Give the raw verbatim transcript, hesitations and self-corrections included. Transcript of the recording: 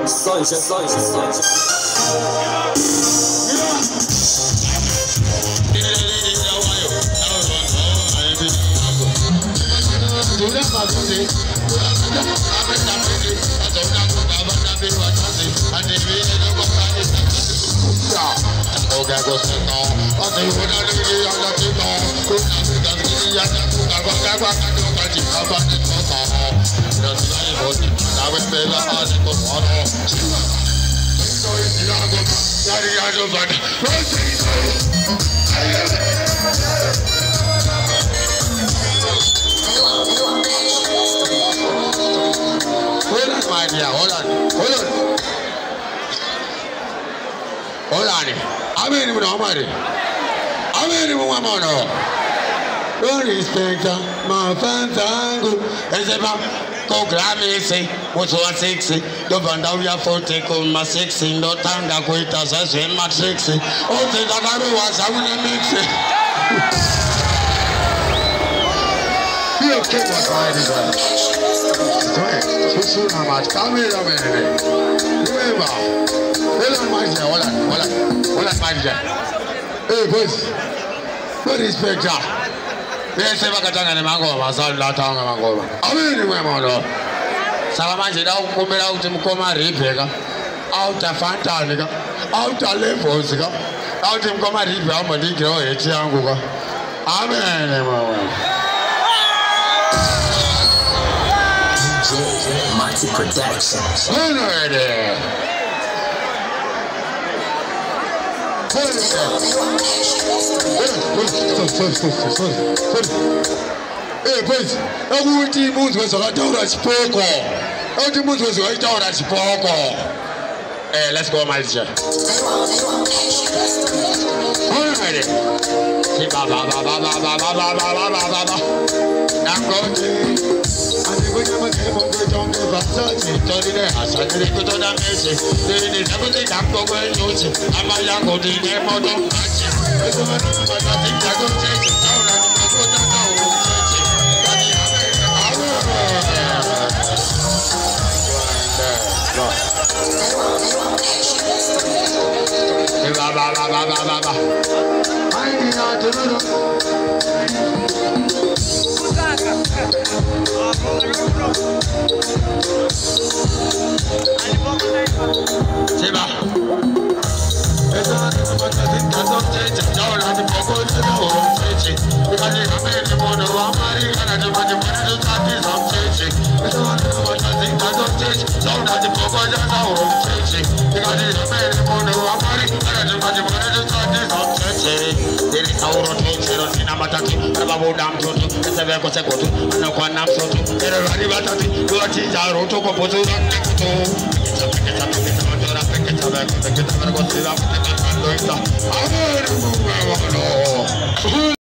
SoulJah, SoulJah, SoulJah. Hold on, my dear, hold on, hold on. Hold on. I'm in with Amari. I'm in with Mamano. Don't respect my fans. It's about go Glamis what's one sexy. The Vandavia for take on my sexy. No tanga quitas as in my sexy. Oh, the Dagaru was I will mix it. You okay, what's right? So much. Come here, man. Remember. Hold on, my dear. Hold on, hold on, hold on, my dear. Hey, boys. Good inspector. They say, Bakatanga and Mango, my son, Latanga Mango. I'm in the women. Salamanji, now come out to Mukoma Ripega. Out of Fantanica. Out of Levos. Out of Mukoma Ripega. I'm a little bit younger. Amen. Mighty Productions. Alrighty. Hey, boys, how would you move with a Chipoko? How do you move with a Chipoko? Hey, let's go, my dear. Alrighty. I'm going to. And the way I'm going to go down the Versace, Tony, I said, they put on a message. They did everything I'm going to use. I'm a young old in the model. I think I don't take it down and I go down. Siba.